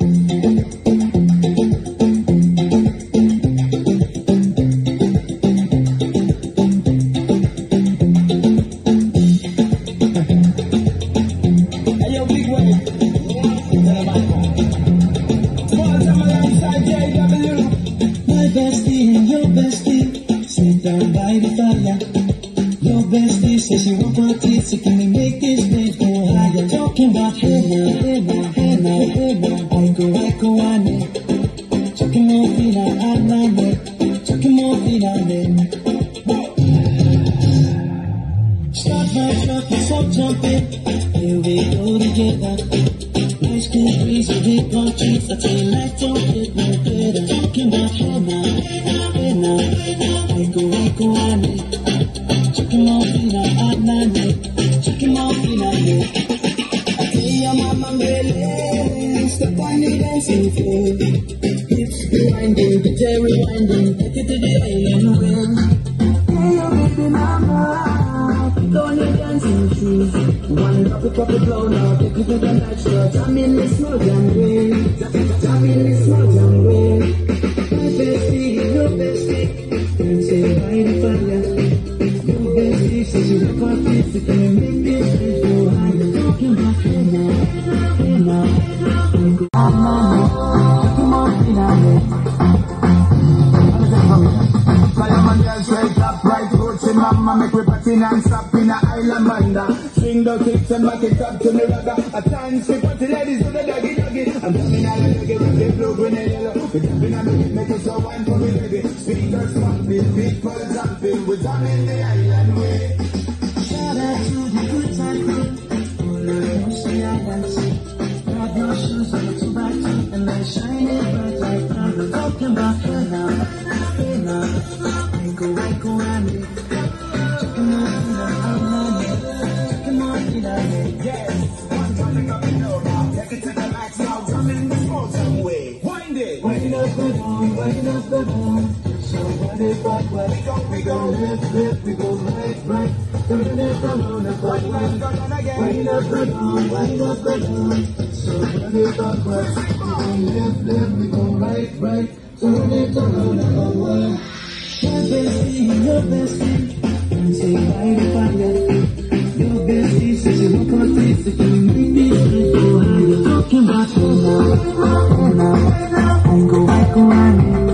bestie and your bestie sit down by the fire. Your bestie says she wants party, so can we make this place go higher? Talking about hey now, hey now, hey now, hey now. I go, I know. Talking more fina, I know. Talking more fina, start my truck and stop jumping. Here we go together. Nice cool breeze with big gold trees. I tell you life don't get no better. Talking about hey now, hey now. I go, I know. Talking more fina, I know. Talking more fina, I tell you mama really step on the dancing floor. Hips grinding, the jerry winding, take it to the island way. Hey yo baby mama, put on your dancing shoes. One drop it low now, take it to the night show. Jam in the small jam way, jam in the small jam way. My bestie, your bestie, dancing by the fire. Your bestie says you look like this, you can make this place go higher. Talking about hey now, hey now, I go, I know. Talking more than Fireman girl straight up, right roots in mama, make we party non-stop in a island banda. Swing the kicks and back it up to the ragga. A dance we party ladies to the doggy doggy. I'm jumping on the reggae with the blue, green and yellow. We're jumping on the beat, make it so wine for me reggae. Speakers pumping, people jumping, we're jamming the island way. Shout out to the good time crew, all across the island sea. Grab your shoes on the 2x2 and let's shine it bright like now. We're talking about hey now, hey now. I go, I need. Talking more fina, I know. Talking more fina, yes. One time coming over, take it to the max now. Jamming the small jam way. Wind it. Wind up the dawn, wind up the dawn. So when it back, we go left, we go right. Turn it around, wind up the dawn, wind up the dawn. So when it back, we go left, we go right. Turn it around and go my bestie, your bestie, dancing by the fire. Your bestie says you look like this, so can we make this place go higher? Talking about hey now, I go, I know.